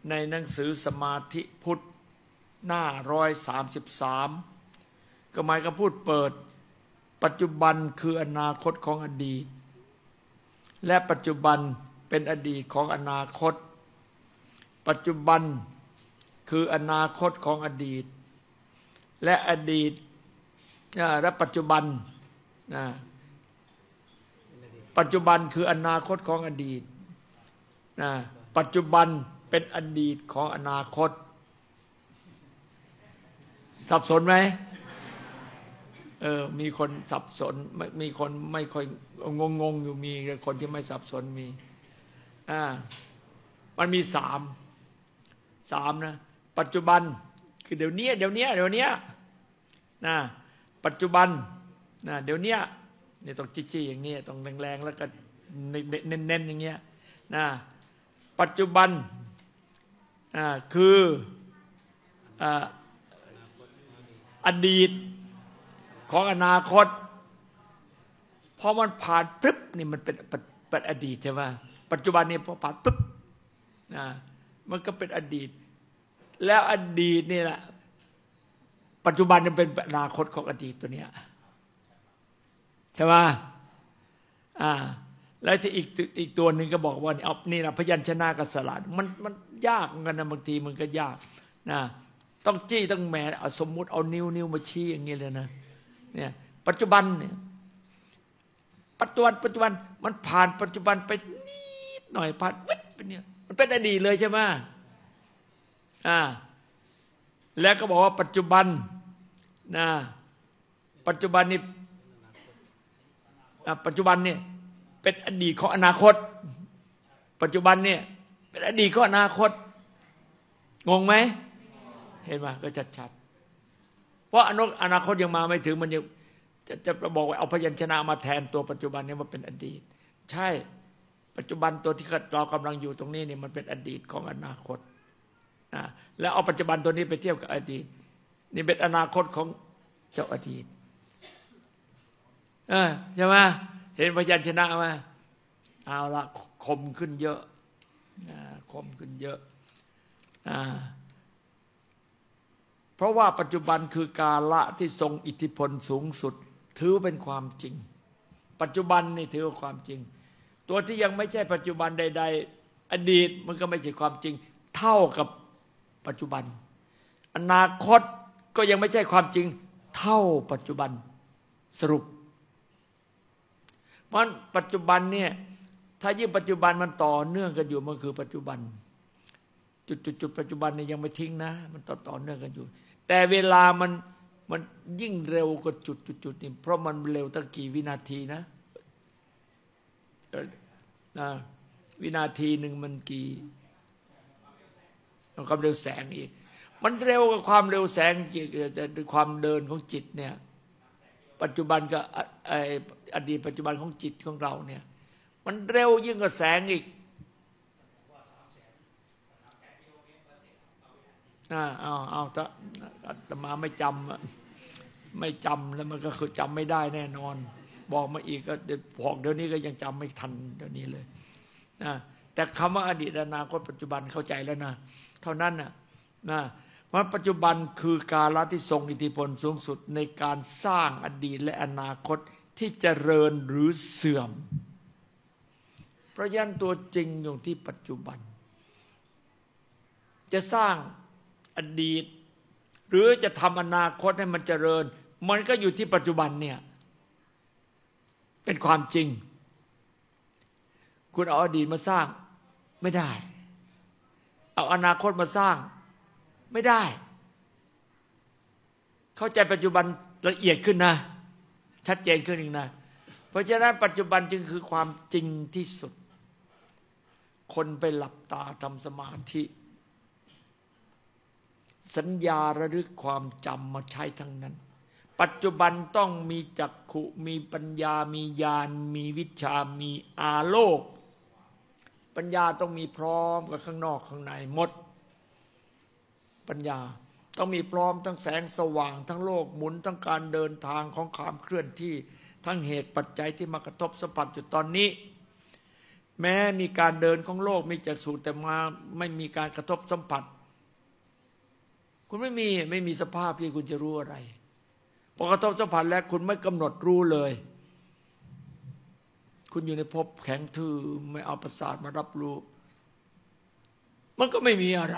ในหนังสือสมาธิพุทธหน้า133ก็หมายก็พูดเปิดปัจจุบันคืออนาคตของอดีตและปัจจุบันเป็นอดีตของอนาคตปัจจุบันคืออนาคตของอดีตและอดีตและปัจจุบันปัจจุบันคืออนาคตของอดีตปัจจุบันเป็นอดีตของอนาคตสับสนไหมมีคนสับสนมีคนไม่ค่อยงงอยู่มีคนที่ไม่สับสนมีมันมีสามนะปัจจุบันคือเดี๋ยวนี้นะปัจจุบันนะเดี๋ยวนี้นี่ต้องจี้ๆอย่างนี้ต้องแรงๆแล้วก็เน้นๆอย่างเงี้ยนะปัจจุบันคืออดีตของอนาคตพอมันผ่านปึ๊บนี่มันเป็นอดีตใช่ไหมปัจจุบันนี่พอผ่านปึ๊บมันก็เป็นอดีตแล้วอดีตนี่แหละปัจจุบันมันเป็นอนาคตของอดีตตัวเนี้ยใช่ไหมแล้วที่อีกตัวหนึ่งก็บอกว่านี่นะพยัญชนะกับสระมันยากเหมือนกันนะบางทีมันก็ยากนะต้องจี้ต้องแหมสมมุติเอานิ้วมาชี้อย่างนี้เลยนะเนี่ยปัจจุบันเนี่ยปัจจุบันมันผ่านปัจจุบันไปนิดหน่อยผ่านวิดไปเนี่ยมันเป็นอดีตเลยใช่ไหมแล้วก็บอกว่าปัจจุบันนะปัจจุบันนี่ปัจจุบันเนี่ยเป็นอดีตของอนาคตปัจจุบันเนี่ยเป็นอดีตของอนาคตงงไหมเห็นไหมก็ชัดๆเพราะอนาคตยังมาไม่ถึงมันยังจะบอกว่าเอาพยัญชนะมาแทนตัวปัจจุบันเนี่ยมันเป็นอดีตใช่ปัจจุบันตัวที่เรากำลังอยู่ตรงนี้เนี่ยมันเป็นอดีตของอนาคตแล้วเอาปัจจุบันตัวนี้ไปเทียบกับอดีตนี่เป็นอนาคตของเจ้าอดีตใช่ไหมเห็นพยัญชนะไหมเอาละคมขึ้นเยอะคมขึ้นเยอะเพราะว่าปัจจุบันคือกาละที่ทรงอิทธิพลสูงสุดถือเป็นความจริงปัจจุบันนี่ถือว่าความจริงตัวที่ยังไม่ใช่ปัจจุบันใดๆอดีตมันก็ไม่ใช่ความจริงเท่ากับปัจจุบันอนาคตก็ยังไม่ใช่ความจริงเท่าปัจจุบันสรุปมันปัจจุบันเนี่ยถ้ายิ่งปัจจุบันมันต่อเนื่องกันอยู่มันคือปัจจุบันจุดปัจจุบันเนี่ยยังไม่ทิ้งนะมันต่อเนื่องกันอยู่แต่เวลามันยิ่งเร็วกว่าจุดนี่เพราะมันเร็วตั้งกี่วินาทีนะวินาทีหนึ่งมันกี่ความเร็วแสงอีกมันเร็วกว่าความเร็วแสงความเดินของจิตเนี่ยปัจจุบันกับอดีตปัจจุบันของจิตของเราเนี่ยมันเร็วยิ่งกว่าแสงอีกเอาถ้าอาตมาไม่จำแล้วมันก็คือจำไม่ได้แน่นอนบอกมาอีกก็บอกเดี๋ยวนี้ก็ยังจำไม่ทันเดี๋ยวนี้เลยแต่คำว่าอดีตอนาคตปัจจุบันเข้าใจแล้วนะเท่านั้นนะว่าปัจจุบันคือกาลที่ทรงอิทธิพลสูงสุดในการสร้างอดีตและอนาคตที่เจริญหรือเสื่อมเพราะฉะนั้นตัวจริงอยู่ที่ปัจจุบันจะสร้างอดีตหรือจะทำอนาคตให้มันเจริญมันก็อยู่ที่ปัจจุบันเนี่ยเป็นความจริงคุณเอาอดีตมาสร้างไม่ได้เอาอนาคตมาสร้างไม่ได้เข้าใจปัจจุบันละเอียดขึ้นนะชัดเจนขึ้นอีกนะเพราะฉะนั้นปัจจุบันจึงคือความจริงที่สุดคนไปหลับตาทำสมาธิสัญญาระลึกความจำมาใช้ทั้งนั้นปัจจุบันต้องมีจักขุมีปัญญามีญาณมีวิชามีอาโลกปัญญาต้องมีพร้อมกับข้างนอกข้างในหมดปัญญาต้องมีพร้อมทั้งแสงสว่างทั้งโลกหมุนทั้งการเดินทางของความเคลื่อนที่ทั้งเหตุปัจจัยที่มากระทบสัมผัสอยู่ตอนนี้แม้มีการเดินของโลกมีจักษุแต่มาไม่มีการกระทบสัมผัสคุณไม่มีสภาพที่คุณจะรู้อะไรพอกระทบสัมผัสแล้วคุณไม่กำหนดรู้เลยคุณอยู่ในภพแข็งทื่อไม่เอาประสาทมารับรู้มันก็ไม่มีอะไร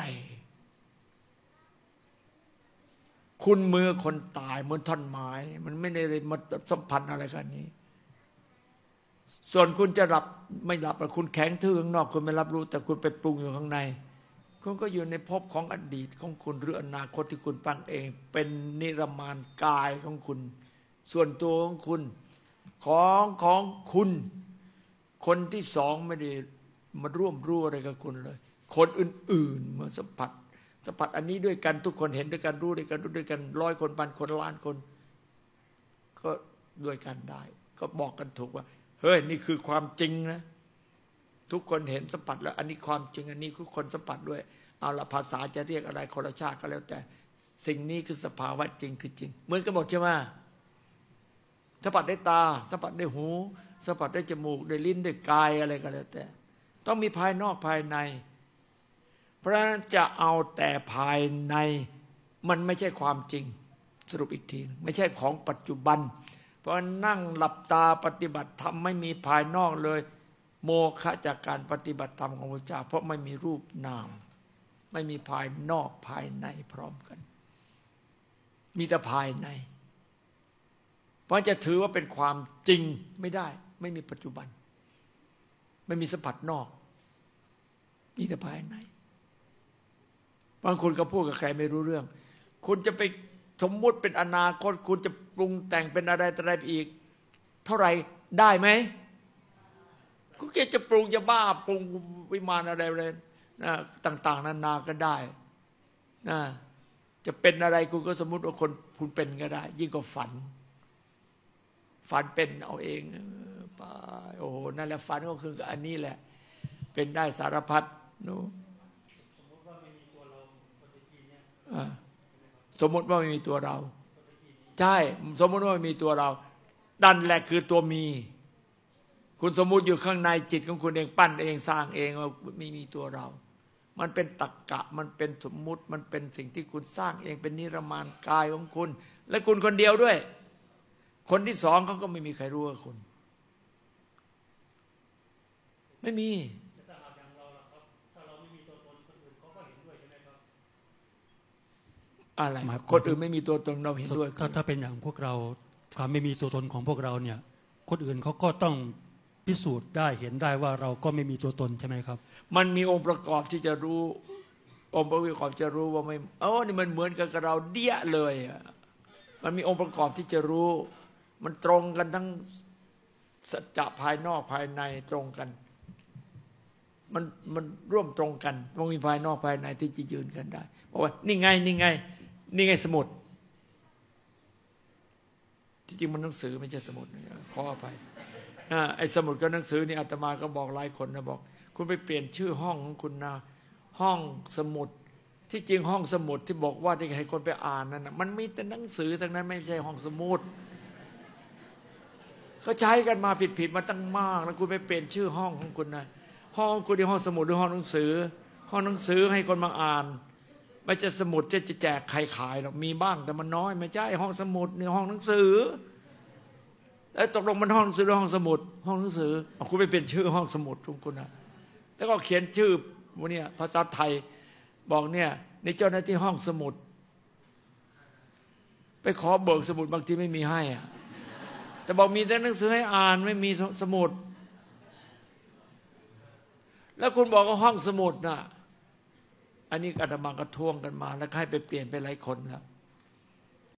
คุณมือคนตายเหมือนท่อนไม้มันไม่ได้มาสัมพันธ์อะไรกันนี้ส่วนคุณจะหลับไม่หลับคุณแข็งทื่อข้างนอกคุณไม่รับรู้แต่คุณไปปรุงอยู่ข้างในคุณก็อยู่ในภพของอดีตของคุณหรืออนาคตที่คุณปั้นเองเป็นนิรมานกายของคุณส่วนตัวของคุณของคุณคนที่สองไม่ได้มาร่วมรู้อะไรกับคุณเลยคนอื่นๆมาสัมผัสอันนี้ด้วยกันทุกคนเห็นด้วยกันรู้ด้วยกัน100 คน1,000 คนล้านคนก็ด้วยกันได้ก็บอกกันถูกว่าเฮ้ยนี่คือความจริงนะทุกคนเห็นสัมผัสแล้วอันนี้ความจริงอันนี้ทุกคนสัมผัสด้วยเอาละภาษาจะเรียกอะไรคนละชาติก็แล้วแต่สิ่งนี้คือสภาวะจริงคือจริงเหมือนกันหมดใช่ไหมสัมผัสได้ตาสัมผัสได้หูสัมผัสได้จมูกได้ลิ้นได้กายอะไรก็แล้วแต่ต้องมีภายนอกภายในเพราะฉะนั้นจะเอาแต่ภายในมันไม่ใช่ความจริงสรุปอีกทีไม่ใช่ของปัจจุบันเพราะนั่งหลับตาปฏิบัติธรรมไม่มีภายนอกเลยโมฆะจากการปฏิบัติธรรมของพระเจ้าเพราะไม่มีรูปนามไม่มีภายนอกภายในพร้อมกันมีแต่ภายในเพราะจะถือว่าเป็นความจริงไม่ได้ไม่มีปัจจุบันไม่มีสัมผัสนอกมีแต่ภายในบางคนก็พูดกับใครไม่รู้เรื่องคุณจะไปสมมุติเป็นอนาคตคุณจะปรุงแต่งเป็นอะไรอีกเท่าไหร่ได้ไหมคุณแค่จะปรุงจะบ้าปรุงวิมานอะไรนะต่างๆนานาก็ได้นะจะเป็นอะไรคุณก็สมมุติว่าคนคุณเป็นก็ได้ยิ่งกว่าฝันเป็นเอาเองไปโอ้โหนั่นแหละฝันก็คืออันนี้แหละเป็นได้สารพัดนู้สมมติว่าไม่มีตัวเราใช่สมมติว่าไม่มีตัวเรานั่นแหละคือตัวมีคุณสมมุติอยู่ข้างในจิตของคุณเองปั้นเองสร้างเองว่าไม่มีตัวเรามันเป็นตรรกะมันเป็นสมมุติมันเป็นสิ่งที่คุณสร้างเองเป็นนิรมานกายของคุณและคุณคนเดียวด้วยคนที่สองเขาก็ไม่มีใครรู้ว่าคุณไม่มีอะไรคนอื่นไม่มีตัวตนเราเห็นด้วยถ้าเป็นอย่างพวกเราความไม่มีตัวตนของพวกเราเนี่ยคนอื่นเขาก็ต้องพิสูจน์ได้เห็นได้ว่าเราก็ไม่มีตัวตนใช่ไหมครับมันมีองค์ประกอบที่จะรู้องค์ประกอบจะรู้ว่าไม่นี่มันเหมือนกับเราเดี้ยเลยมันมีองค์ประกอบที่จะรู้มันตรงกันทั้งสัจจะภายนอกภายในตรงกันมันร่วมตรงกันมันมีภายนอกภายในที่จะยืนกันได้บอกว่านี่ไงสมุดที่จริงมันหนังสือไม่ใช่สมุดขออภัยไอ้สมุดกับหนังสือนี่อาตมาก็บอกหลายคนนะบอกคุณไปเปลี่ยนชื่อห้องของคุณนะห้องสมุดที่จริงห้องสมุดที่บอกว่าที่ให้คนไปอ่านนั่นนะมันมีแต่หนังสือทั้งนั้นไม่ใช่ห้องสมุดก็ใช้กันมาผิดมาตั้งมากแล้วคุณไปเปลี่ยนชื่อห้องของคุณนะห้องคุณที่ห้องสมุดหรือห้องหนังสือห้องหนังสือให้คนมาอ่านไม่ใช่สมุดจะแจกใครขายหรอกมีบ้างแต่มันน้อยไม่ใช่ห้องสมุดนี่ห้องหนังสือแล้วตกลงมันห้องหนังสือหรือห้องสมุดห้องหนังสือคุณไปเปลี่ยนชื่อห้องสมุดของคุณนะแล้วก็เขียนชื่อวันนี้ภาษาไทยบอกเนี่ยในเจ้าหน้าที่ห้องสมุดไปขอเบิกสมุดบางทีไม่มีให้แต่บอกมีแต่หนังสือให้อ่านไม่มีสมุดแล้วคุณบอกว่าห้องสมุดน่ะอันนี้อาตมาก็ทวงกันมาแล้วให้ไปเปลี่ยนไปหลายคนแล้ว